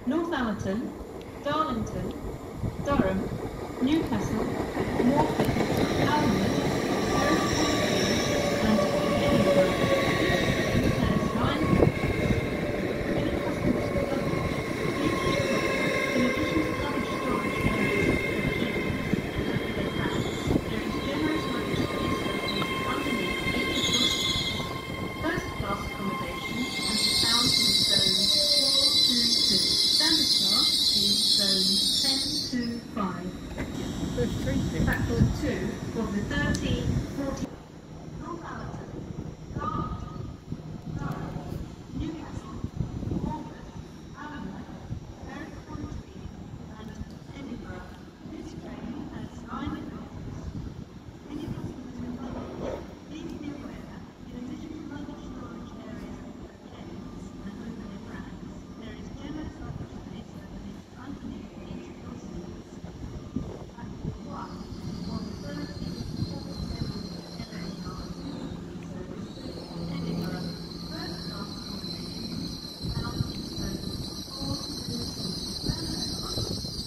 Northallerton, Darlington, Durham, Newcastle, Northgate, Alnwick, Hereford, and Edinburgh. This has 9 any customers with luggage. Please take note, in addition to luggage storage areas for keys and overhead racks, there is generous luggage space located underneath each of your seats. First class accommodation can be found in zone 422. Standard class is zone 1025. Platform 2 for the 1340. Northallerton, Darlington, Durham, Newcastle, Walford, Alnwick, Hereford, and Edinburgh. This train has 9 departures. Any customers with luggage, please be aware that in addition to luggage storage areas for kegs and overhead racks, there is generous luggage space underneath each of your seats. Platform 1 on the 1347 LNER Azuma service to Edinburgh. First class accommodation found in zone 422. Standard class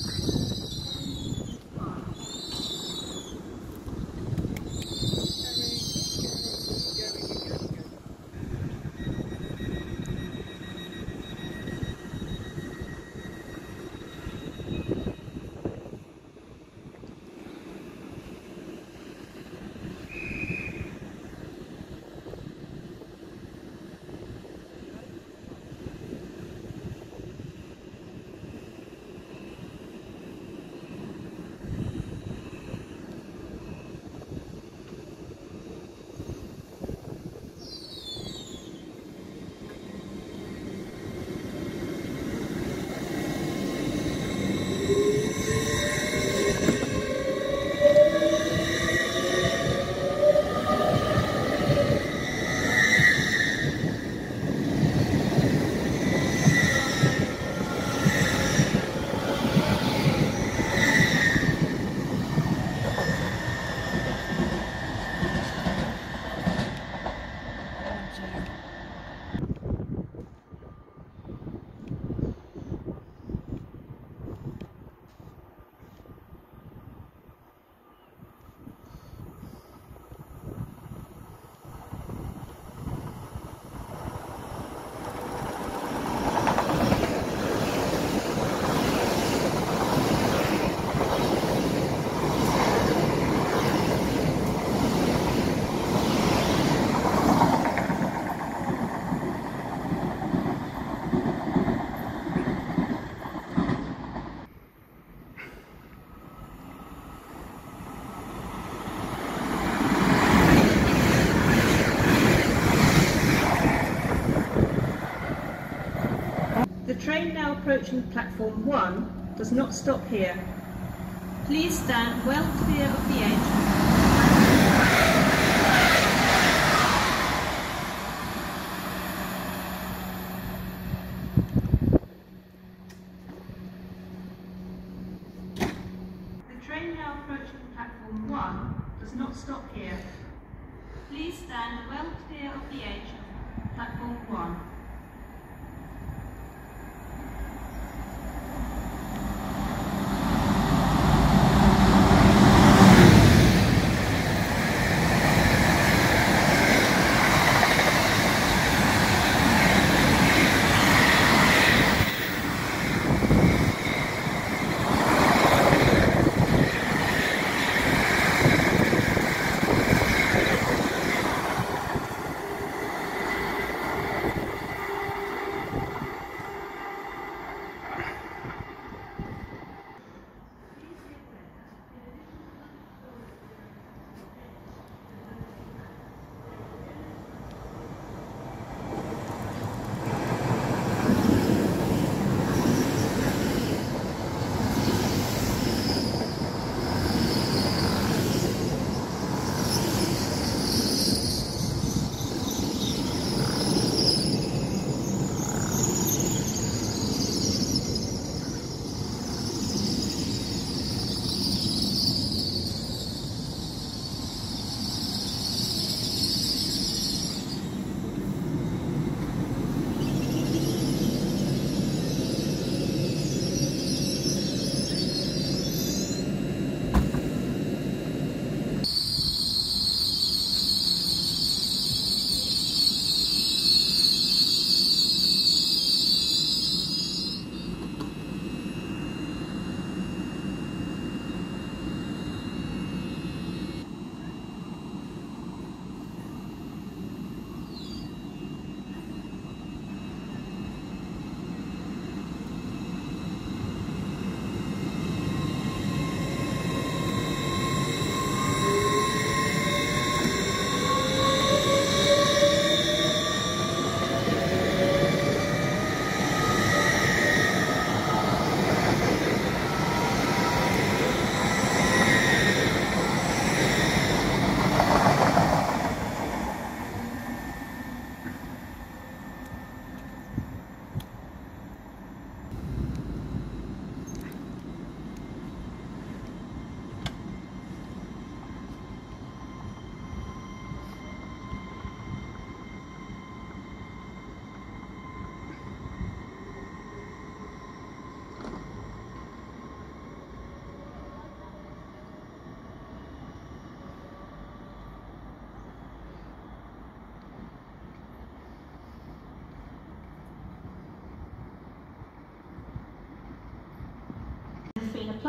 The train now approaching platform 1 does not stop here. Please stand well clear of the edge. The train now approaching platform 1 does not stop here. Please stand well clear of the edge of platform 1.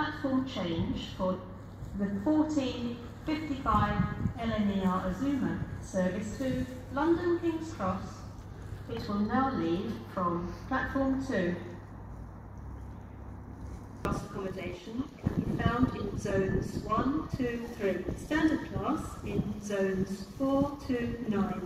platform change for the 14:55 LNER Azuma service to London King's Cross. It will now leave from platform 2. Class accommodation can be found in zones 1, 2, 3. Standard class in zones 4 to 9.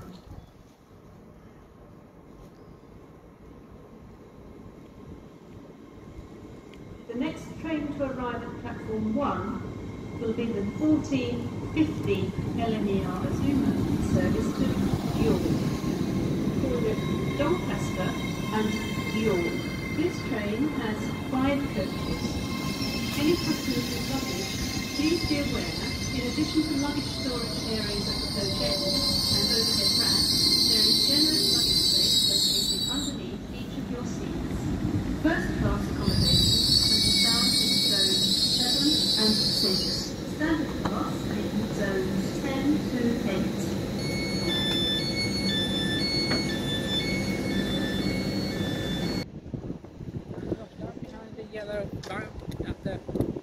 The next train to arrive at platform 1 will be the 14:50 LNER Azuma service to York. Called it Doncaster and York. This train has 5 coaches. Any customers with luggage, please be aware, in addition to luggage storage areas at the coach end and overhead racks, there is generous luggage space located underneath each of your seats. First class accommodation can be found in zones 7 and 6. Standard class in zones 10 to 8. Behind the yellow bar at the